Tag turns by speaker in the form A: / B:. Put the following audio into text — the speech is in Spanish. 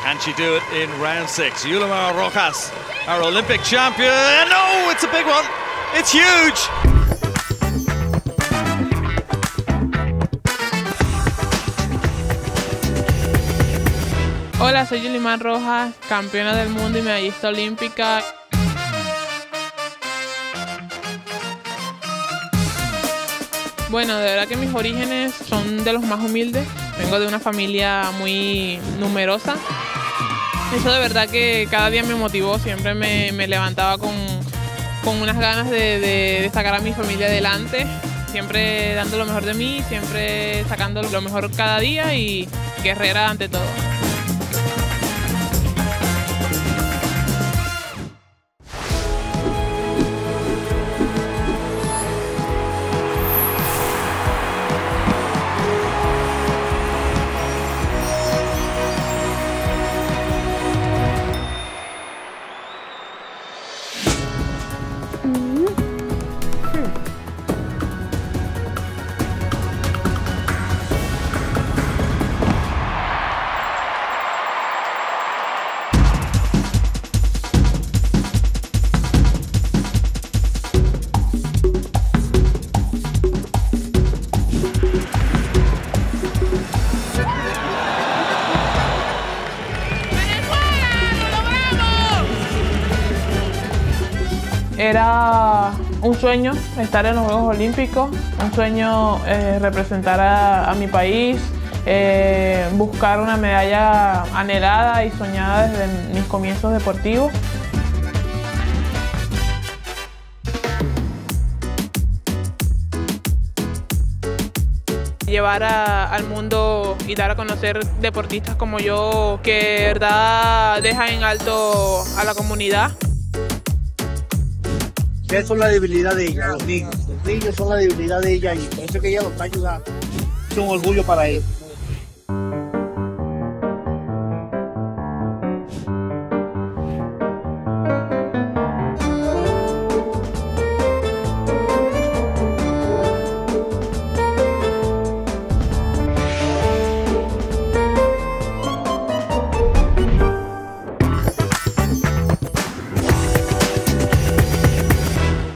A: Can she do it in round 6? Yulimar Rojas, our Olympic champion. No, it's a big one. It's huge.
B: Hola, soy Yulimar Rojas, campeona del mundo y medallista olímpica. Bueno, de verdad que mis orígenes son de los más humildes. Vengo de una familia muy numerosa. Eso de verdad que cada día me motivó, siempre me levantaba con unas ganas de sacar a mi familia adelante, siempre dando lo mejor de mí, siempre sacando lo mejor cada día y guerrera ante todo. Era un sueño estar en los Juegos Olímpicos, un sueño representar a mi país, buscar una medalla anhelada y soñada desde mis comienzos deportivos. Llevar al mundo y dar a conocer deportistas como yo que de verdad dejan en alto a la comunidad.
C: Eso es la debilidad de ella, los niños. Los niños son la debilidad de ella y por eso es que ella los está ayudando. Es un orgullo para ellos.